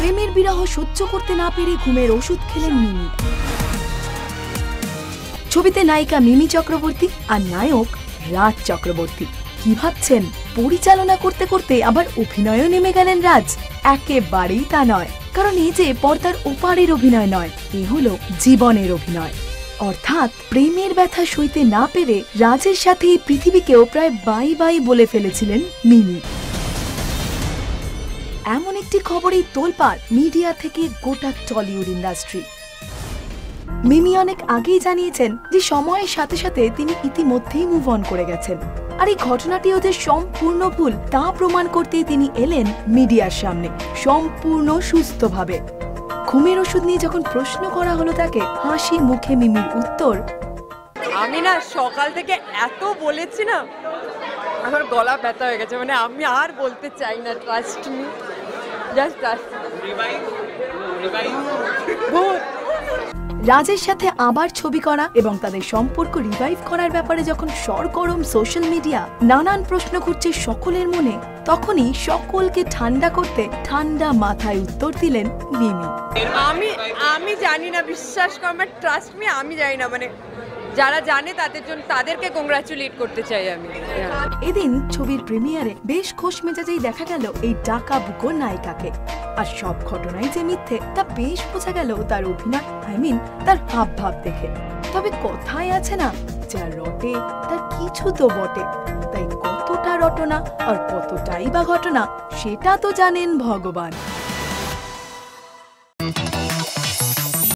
প্রেমের বিরহ সহ্য করতে না পেরে ঘুমের ওষুধ খেলেন মিমি। ছবিতে নায়িকা মিমি চক্রবর্তী আর নায়ক রাজ চক্রবর্তী। কি ভাবছেন, পরিচালনা করতে করতে আবার অভিনয়ও নেমে গেলেন রাজ? একেবারেই তা নয়, কারণ এই যে পর্দার ওপারের অভিনয় নয়, এ হলো জীবনের অভিনয়। অর্থাৎ প্রেমের ব্যথা সইতে না পেরে রাজের সাথে এই পৃথিবীকেও প্রায় বাই বাই বলে ফেলেছিলেন মিমি। এমন একটি খবরেই তোলপাড় মিডিয়া থেকে গোটা টলিউড ইন্ডাস্ট্রি। মিমি অনেক আগেই জানিয়েছেন যে সময়ের সাথে সাথে তিনি ইতিমধ্যেই মুভ অন করে গেছেন, আর এই ঘটনাটিও যে সম্পূর্ণ ভুল তা প্রমাণ করতেই তিনি এলেন মিডিয়ার সামনে সম্পূর্ণ সুস্থভাবে। ঘুমের ওষুধ নিয়ে যখন প্রশ্ন করা হলো তাকে, হাসি মুখে মিমির উত্তর, আমি না সকাল থেকে এত বলেছি না, আমার গলা ব্যথা হয়ে গেছে, মানে আমি আর বলতে চাই না। Trust me, just trust. রাজের সাথে আবার ছবি করা এবং তাদের সম্পর্ক রিভাইভ করার ব্যাপারে যখন সরগরম সোশ্যাল মিডিয়া, নানান প্রশ্ন ঘুরছে সকলের মনে, তখনই সকলকে ঠান্ডা করতে ঠান্ডা মাথায় উত্তর দিলেন মিমি। আমি জানি না, বিশ্বাস কর, আমার ট্রাস্ট মি, আমি জানি না, মানে যারা জানে তাদের জন্য, তাদেরকে কংগ্রাচুলেট করতে চাই আমি। এদিন ছবির প্রিমিয়ারে বেশ খোশ মেজাজেই দেখা গেল এই ডাকা বুকো নায়িকাকে। আর সব ঘটনাই যে মিথ্যে তা বেশ বোঝা গেল তার অভিনয়, তার হাব ভাব দেখে। তবে কথায় আছে না, যা রটে তার কিছু তো বটে। তাই কতটা রটনা আর কতটাই বা ঘটনা সেটা তো জানেন ভগবান।